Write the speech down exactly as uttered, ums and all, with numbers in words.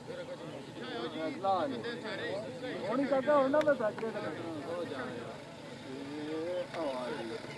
ਹੋਣੀ ਕਾਕਾ ਹੁਣ ਨਾ ਮੈਂ ਸੱਚ ਹੋ ਜਾ ਇਹ ਆਵਾਜ਼